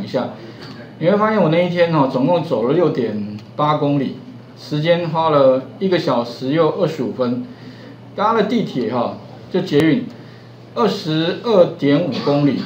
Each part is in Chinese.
下，你会发现我那一天总共走了6.8公里，时间花了1个小时又25分，搭了地铁就捷运22.5公里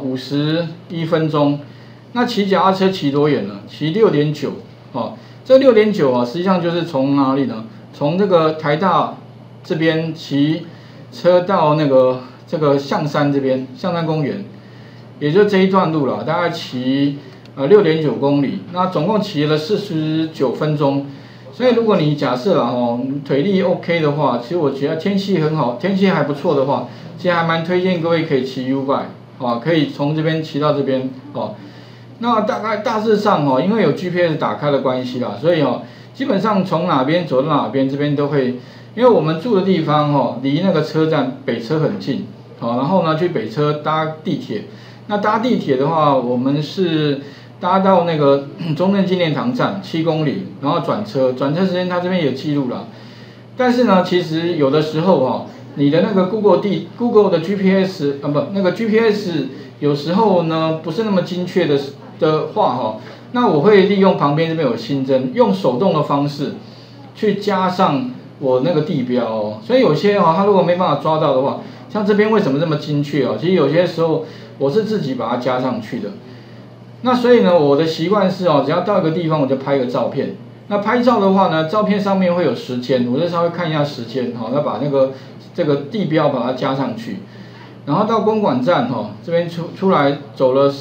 51分钟。那骑脚踏车骑多远呢？骑6.9这6.9实际上就是从哪里呢？从这个台大这边骑车到这个象山这边，象山公园，也就这一段路了，大概骑6.9公里，那总共骑了49分钟。所以如果你假设腿力 OK 的话，其实我觉得天气很好，天气还不错的话，其实还蛮推荐各位可以骑 U-Bike 可以从这边骑到这边那大致上因为有 GPS 打开的关系啦，所以基本上从哪边走到哪边，这边都会，因为我们住的地方离那个车站北车很近然后呢去北车搭地铁。那搭地铁的话，我们是搭到那个中正纪念堂站7公里，然后转车时间它这边有记录了。但是呢，其实有的时候你的那个 Google 的 GPS 那个 GPS 有时候呢不是那么精确的话那我会利用旁边这边有新增，用手动的方式去加上我那个地标所以有些它如果没办法抓到的话，像这边为什么这么精确其实有些时候我是自己把它加上去的。那所以呢，我的习惯是只要到一个地方我就拍个照片。那拍照的话呢，照片上面会有时间，我就稍微看一下时间那把这个地标把它加上去。然后到公馆站这边出来走了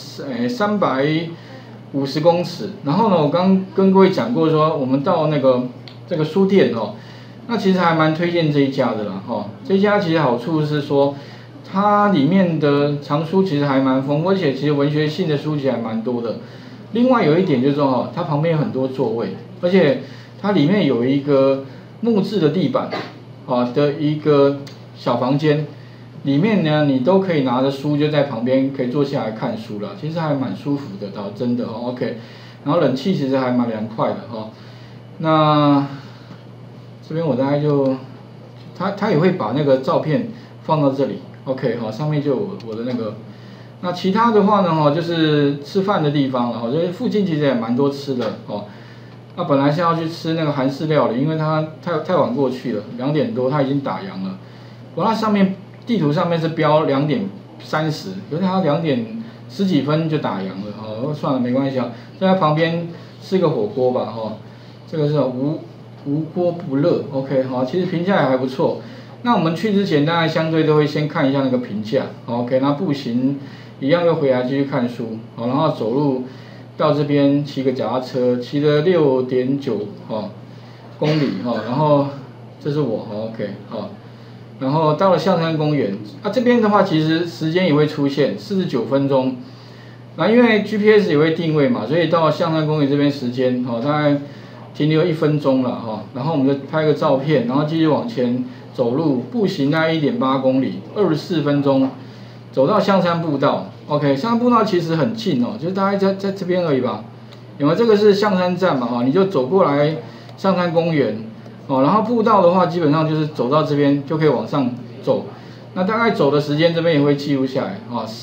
350公尺。然后呢，我刚跟各位讲过说，我们到这个书店那其实还蛮推荐这一家的啦这一家其实好处是说，它里面的藏书其实还蛮丰富，而且其实文学性的书籍还蛮多的。另外有一点就是说它旁边有很多座位，而且它里面有一个木质的地板的一个小房间，里面呢你都可以拿着书就在旁边可以坐下来看书了，其实还蛮舒服的真的OK。然后冷气其实还蛮凉快的那这边我大概就他也会把那个照片放到这里 OK 上面就有我的那个。那其他的话呢就是吃饭的地方了这附近其实也蛮多吃的那本来是要去吃那个韩式料理，因为它太晚过去了，2点多它已经打烊了。它上面地图上面是标2点30，可是它2点10几分就打烊了算了没关系在旁边吃个火锅吧这个是无锅不热 OK 其实评价也还不错。那我们去之前当然相对都会先看一下那个评价 OK， 那步行一样又回来继续看书然后走路到这边骑个脚踏车，骑了6.9公里然后这是我OK 然后到了象山公园这边的话其实时间也会出现49分钟。那因为 GPS 也会定位嘛，所以到象山公园这边时间大概停留1分钟了然后我们就拍个照片，然后继续往前走路，步行大概1.8公里，24分钟，走到象山步道。OK， 象山步道其实很近就是大概在这边而已吧。有没有？这个是象山站嘛你就走过来象山公园然后步道的话基本上就是走到这边就可以往上走。那大概走的时间这边也会记录下来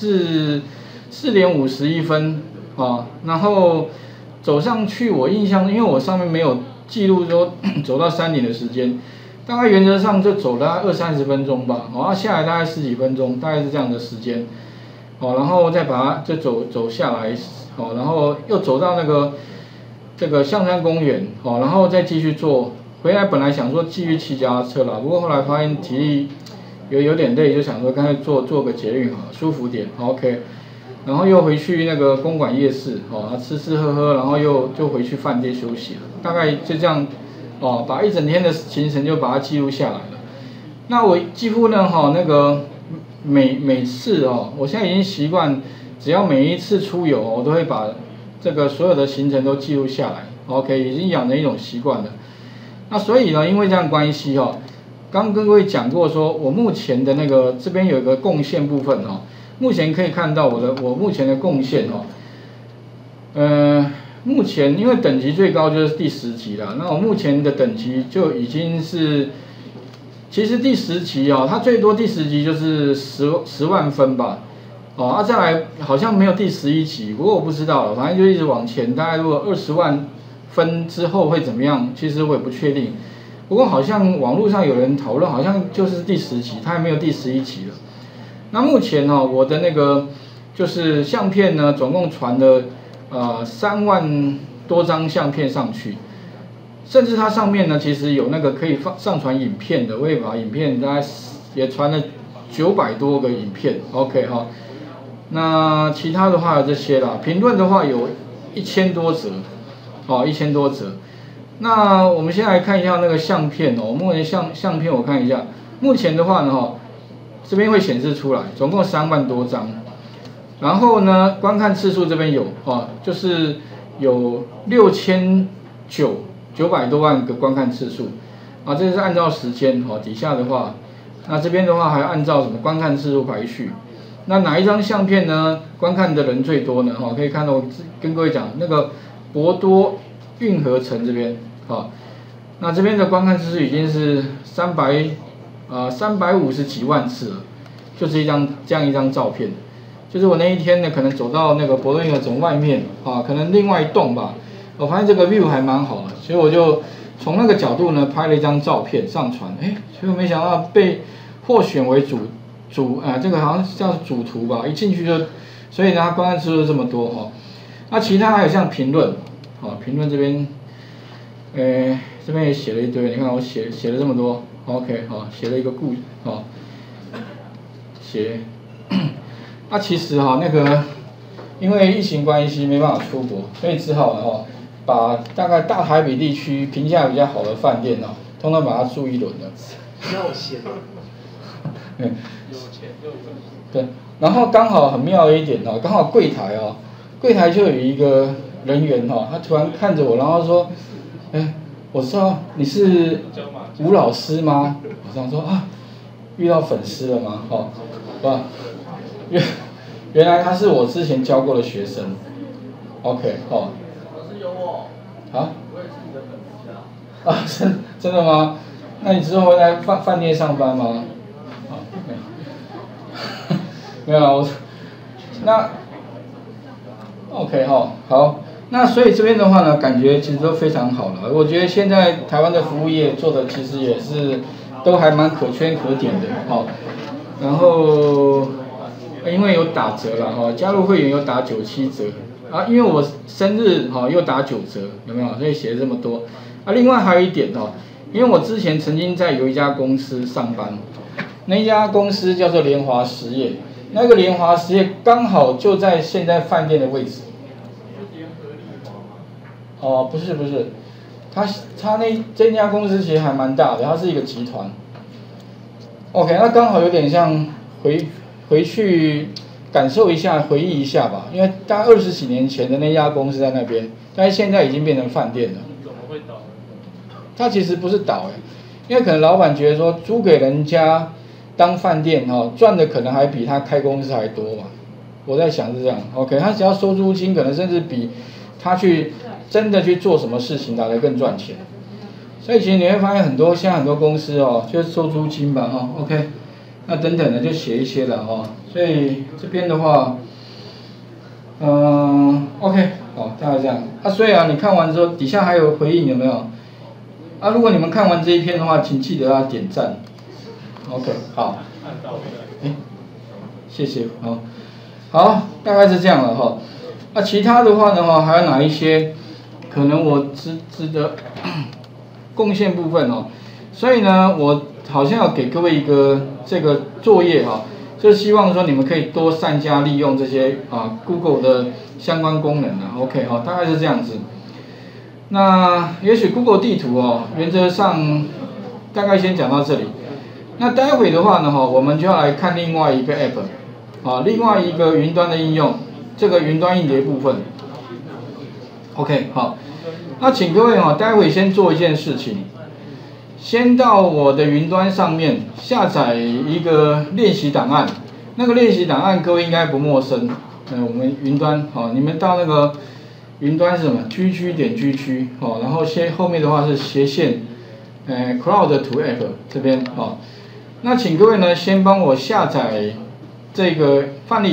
4点51分然后走上去我印象，因为我上面没有记录说走到山顶的时间。大概原则上就走大概20-30分钟吧下来大概10几分钟，大概是这样的时间然后再把它就走下来然后又走到这个象山公园然后再继续坐回来。本来想说继续骑脚踏车啦，不过后来发现体力有点累，就想说干脆坐个捷运舒服点OK。然后又回去那个公馆夜市吃喝，然后就回去饭店休息了，大概就这样把一整天的行程就把它记录下来了。那我几乎呢那个每次我现在已经习惯，只要每一次出游我都会把这个所有的行程都记录下来 OK， 已经养成一种习惯了。那所以呢，因为这样关系刚跟各位讲过说，我目前的那个这边有一个贡献部分目前可以看到我目前的贡献目前因为等级最高就是第10级啦，那我目前的等级就已经是，其实第10级它最多第10级就是10万分吧。 哦，再来好像没有第11集，不过我不知道了，反正就一直往前，大概如果20万分之后会怎么样，其实我也不确定。不过好像网络上有人讨论，好像就是第10集，它还没有第11集了。那目前我的那个就是相片呢，总共传了3万多张相片上去，甚至它上面呢其实有那个可以上传影片的，我也把影片大概也传了900多个影片 ，OK 哈。那其他的话有这些啦，评论的话有1000多则，1000多则。那我们先来看一下那个相片哦，目前相片我看一下，目前的话呢这边会显示出来，总共3万多张。然后呢，观看次数这边有就是有6900多万个观看次数啊，这是按照时间底下的话，那这边的话还按照什么观看次数排序。那哪一张相片呢？观看的人最多呢？可以看到我跟各位讲那个博多运河城这边那这边的观看次数已经是350几万次了，就是这样一张照片。就是我那一天呢，可能走到那个博多运河城外面可能另外一栋吧，我发现这个 view 还蛮好的，所以我就从那个角度呢拍了一张照片上传，结果没想到被获选为这个好像叫主图吧，一进去就，所以呢它观看次数这么多那其他还有像评论，评论这边，这边也写了一堆，你看我写了这么多 ，OK 写了一个写，其实那个因为疫情关系没办法出国，所以只好把大概大台北地区评价比较好的饭店通通把它住一轮的。 要钱吗？ 对，然后刚好很妙的一点刚好柜台就有一个人员他突然看着我，然后说，我知道你是吴老师吗？我这样说遇到粉丝了吗？哇，原来他是我之前教过的学生 ，OK 老师有我。我也是你的粉丝真的吗？那你之后会在饭店上班吗？没有那 OK 好，那所以这边的话呢，感觉其实都非常好了。我觉得现在台湾的服务业做的其实也是都还蛮可圈可点的然后因为有打折了加入会员有打97折因为我生日又打9折，有没有？所以写了这么多另外还有一点因为我之前曾经在有一家公司上班，那一家公司叫做联华实业，那个联华实业刚好就在现在饭店的位置。不是，他这家公司其实还蛮大的，它是一个集团。OK， 那刚好有点像回去感受一下、回忆一下吧，因为大概20几年前的那家公司在那边，但是现在已经变成饭店了。 怎么会倒？ 它其实不是倒因为可能老板觉得说租给人家当饭店赚的可能还比他开公司还多嘛。我在想是这样 ，OK， 他只要收租金，可能甚至比他真的去做什么事情来得更赚钱。所以其实你会发现现在很多公司就是收租金吧，OK， 那等等的就写一些了所以这边的话，OK， 大概这样所以你看完之后底下还有回应有没有？如果你们看完这一篇的话，请记得要点赞。OK， 好。谢谢好，大概是这样了其他的话呢还有哪一些可能我值得贡献部分所以呢，我好像要给各位一个这个作业就是希望说你们可以多善加利用这些Google 的相关功能OK 大概是这样子。那也许 Google 地图原则上大概先讲到这里。那待会的话呢我们就要来看另外一个 App 另外一个云端的应用，这个云端硬碟部分。OK 那请各位待会先做一件事情，先到我的云端上面下载一个练习档案。那个练习档案各位应该不陌生，我们云端你们到那个云端是什么 ？gg.gg 然后后面的话是斜线Cloud to App 这边那请各位呢先帮我下载这个范例档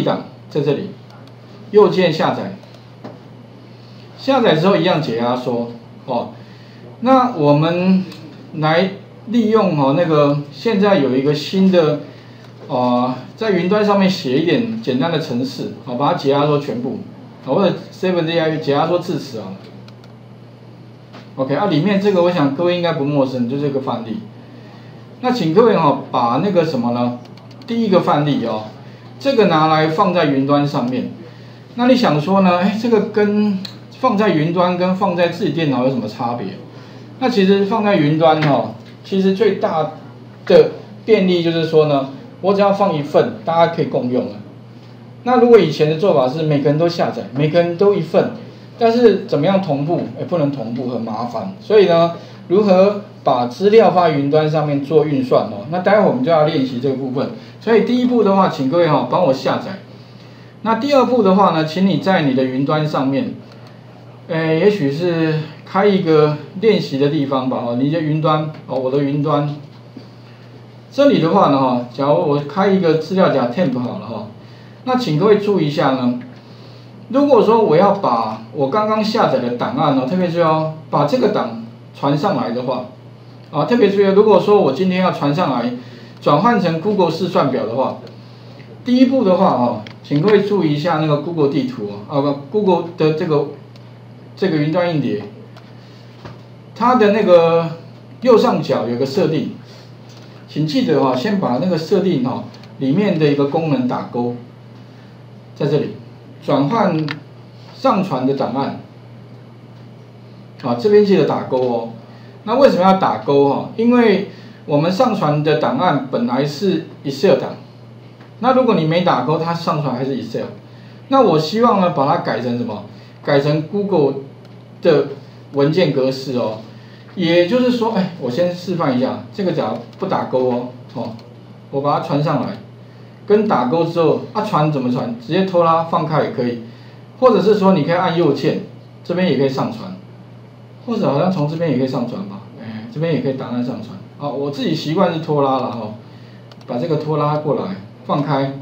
在这里，右键下载，下载之后一样解压缩哦。那我们来利用那个现在有一个新的在云端上面写一点简单的程式，把它解压缩全部，或者 7DI 解压缩至此啊。OK 里面这个我想各位应该不陌生，就是这个范例。那请各位把那个什么呢？第一个范例这个拿来放在云端上面。那你想说呢？这个跟放在云端跟放在自己电脑有什么差别？那其实放在云端其实最大的便利就是说呢，我只要放一份，大家可以共用了。那如果以前的做法是每个人都下载，每个人都一份，但是怎么样同步？不能同步，很麻烦。所以呢，如何把资料放在云端上面做运算那待会我们就要练习这个部分。所以第一步的话，请各位帮我下载。那第二步的话呢，请你在你的云端上面，也许是开一个练习的地方吧你的云端我的云端。这里的话呢假如我开一个资料夹 temp 好了那请各位注意一下呢，如果说我要把我刚刚下载的档案特别是要把这个档传上来的话特别注意，如果说我今天要传上来，转换成 Google 试算表的话，第一步的话请各位注意一下那个 Google 地图Google 的这个云端硬碟，它的那个右上角有个设定，请记得先把那个设定里面的一个功能打勾，在这里转换上传的档案，这边记得打勾那为什么要打勾因为我们上传的档案本来是 Excel 档，那如果你没打勾，它上传还是 Excel。那我希望呢把它改成什么？改成 Google 的文件格式也就是说，我先示范一下，这个假如不打勾我把它传上来，跟打勾之后传怎么传？直接拖拉放开也可以，或者是说你可以按右键，这边也可以上传，或者好像从这边也可以上传吧，这边也可以档案上传。我自己习惯是拖拉了把这个拖拉过来放开。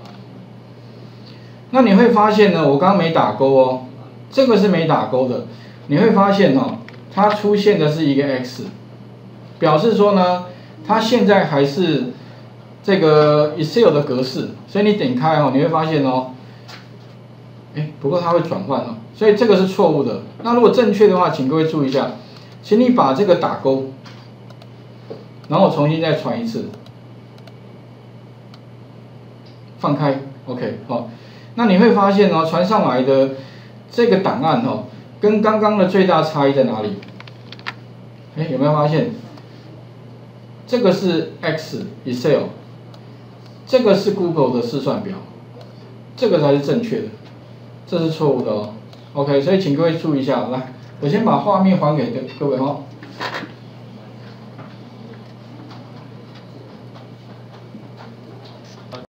那你会发现呢，我刚刚没打勾这个是没打勾的，你会发现它出现的是一个 X， 表示说呢，它现在还是这个 Excel 的格式，所以你点开你会发现不过它会转换所以这个是错误的。那如果正确的话，请各位注意一下，请你把这个打勾，然后我重新再传一次，放开 ，OK 那你会发现传上来的这个档案跟刚刚的最大差异在哪里？有没有发现？这个是 X Excel， 这个是 Google 的试算表，这个才是正确的，这是错误的OK， 所以请各位注意一下。来，我先把画面还给各位